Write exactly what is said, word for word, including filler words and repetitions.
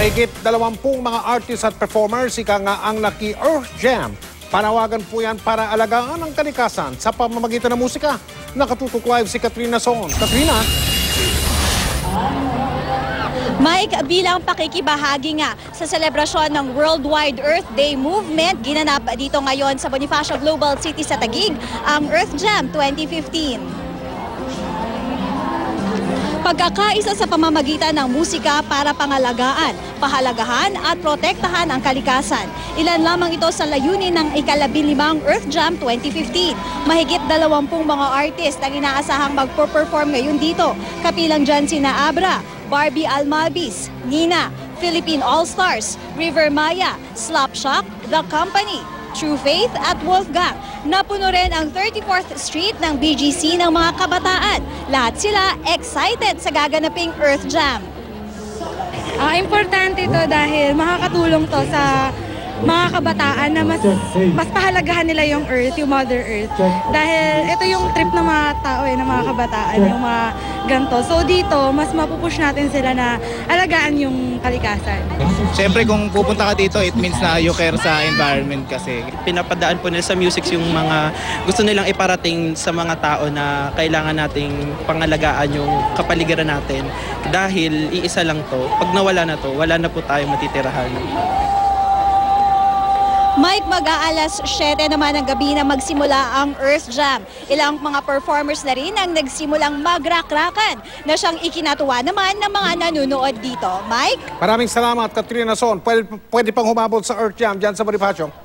Mahigit dalawampung mga artists at performers ika nga ang naki Earth Jam. Panawagan po yan para alagaan ang kalikasan sa pamamagitan ng musika. Nakatutok live si Katrina Son. Katrina? Mike, bilang pakikibahagi nga sa selebrasyon ng Worldwide Earth Day Movement, ginanap dito ngayon sa Bonifacio Global City sa Taguig ang Earth Jam twenty fifteen. Pagkakaisa sa pamamagitan ng musika para pangalagaan, pahalagahan at protektahan ang kalikasan. Ilan lamang ito sa layunin ng ikalabinlimang Earth Jam twenty fifteen. Mahigit dalawampung mga artist ang inaasahang magpo-perform ngayon dito. Kapilang dyan sina Abra, Barbie Almalbis, Nina, Philippine All-Stars, River Maya, Slapshot, The Company, True Faith at Wolfgang. Napuno rin ang thirty-fourth Street ng B G C ng mga kabataan. Lahat sila excited sa gaganaping Earth Jam. Uh, importante ito dahil makakatulong to sa mga kabataan na mas, mas pahalagahan nila yung Earth, yung Mother Earth. Dahil ito yung trip ng mga tao eh, ng mga kabataan, yung mga ganito. So dito, mas mapupush natin sila na alagaan yung kalikasan. Siyempre kung pupunta ka dito, it means na you care sa environment kasi. Pinapadaan po nila sa music yung mga gusto nilang iparating sa mga tao na kailangan nating pangalagaan yung kapaligiran natin. Dahil iisa lang to, pag nawala na to, wala na po tayong matitirahan. Mike, mag-aalas siyete naman ng gabi na magsimula ang Earth Jam. Ilang mga performers na rin ang nagsimulang magrakrakan na siyang ikinatuwa naman ng mga nanonood dito. Mike? Maraming salamat, Katrina Son. Pwede, pwede pang humabol sa Earth Jam dyan sa Bonifacio.